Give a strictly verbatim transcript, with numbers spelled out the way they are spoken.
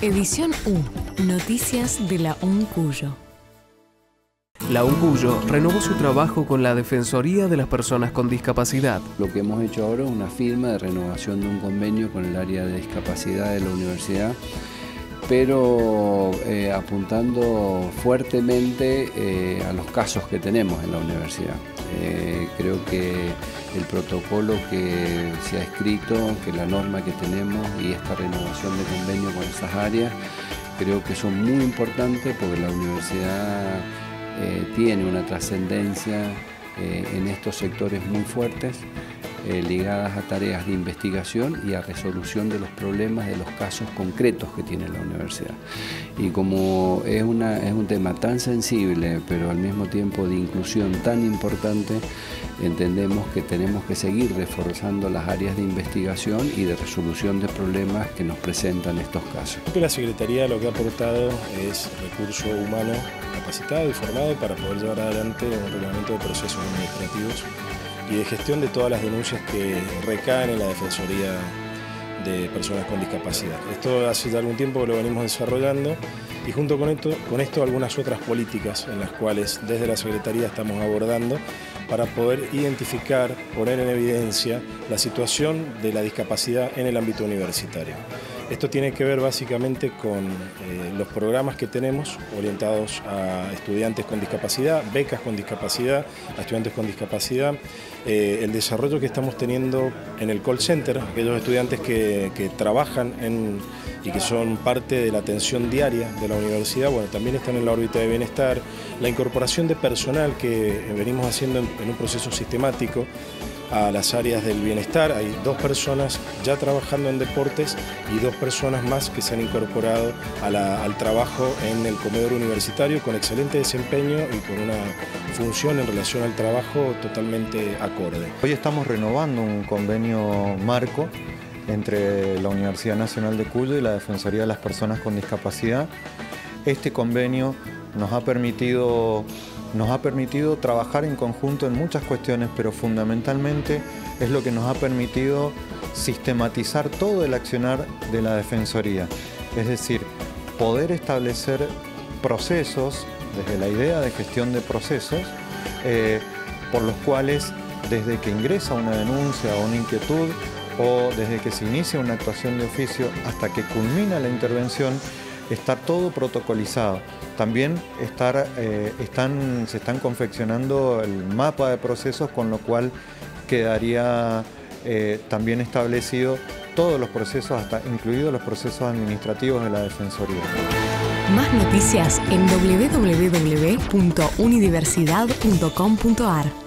Edición U. Noticias de la U N Cuyo. La U N Cuyo renovó su trabajo con la Defensoría de las Personas con Discapacidad. Lo que hemos hecho ahora es una firma de renovación de un convenio con el área de discapacidad de la universidad, pero eh, apuntando fuertemente eh, a los casos que tenemos en la universidad. Eh, creo que el protocolo que se ha escrito, que la norma que tenemos y esta renovación de convenio con esas áreas, creo que son muy importantes porque la universidad eh, tiene una trascendencia eh, en estos sectores muy fuertes, Eh, ligadas a tareas de investigación y a resolución de los problemas de los casos concretos que tiene la universidad. Y como es, una, es un tema tan sensible, pero al mismo tiempo de inclusión tan importante, entendemos que tenemos que seguir reforzando las áreas de investigación y de resolución de problemas que nos presentan estos casos. La Secretaría lo que ha aportado es recurso humano capacitado y formado para poder llevar adelante un reglamento de procesos administrativos y de gestión de todas las denuncias que recaen en la Defensoría de Personas con Discapacidad. Esto hace ya algún tiempo que lo venimos desarrollando y junto con esto, con esto algunas otras políticas en las cuales desde la Secretaría estamos abordando para poder identificar, poner en evidencia la situación de la discapacidad en el ámbito universitario. Esto tiene que ver básicamente con eh, los programas que tenemos orientados a estudiantes con discapacidad, becas con discapacidad, a estudiantes con discapacidad, eh, el desarrollo que estamos teniendo en el call center, aquellos estudiantes que, que trabajan en, y que son parte de la atención diaria de la universidad, bueno, también están en la órbita de bienestar, la incorporación de personal que venimos haciendo en, en un proceso sistemático a las áreas del bienestar. Hay dos personas ya trabajando en deportes y dos personas más que se han incorporado a la, al trabajo en el comedor universitario con excelente desempeño y con una función en relación al trabajo totalmente acorde. Hoy estamos renovando un convenio marco entre la Universidad Nacional de Cuyo y la Defensoría de las Personas con Discapacidad. Este convenio nos ha permitido Nos ha permitido trabajar en conjunto en muchas cuestiones, pero fundamentalmente es lo que nos ha permitido sistematizar todo el accionar de la Defensoría. Es decir, poder establecer procesos, desde la idea de gestión de procesos, eh, por los cuales desde que ingresa una denuncia o una inquietud, o desde que se inicia una actuación de oficio hasta que culmina la intervención, está todo protocolizado. También estar, eh, están, se están confeccionando el mapa de procesos, con lo cual quedaría eh, también establecido todos los procesos, hasta incluidos los procesos administrativos de la Defensoría. Más noticias en doble u doble u doble u punto unidiversidad punto com punto ar.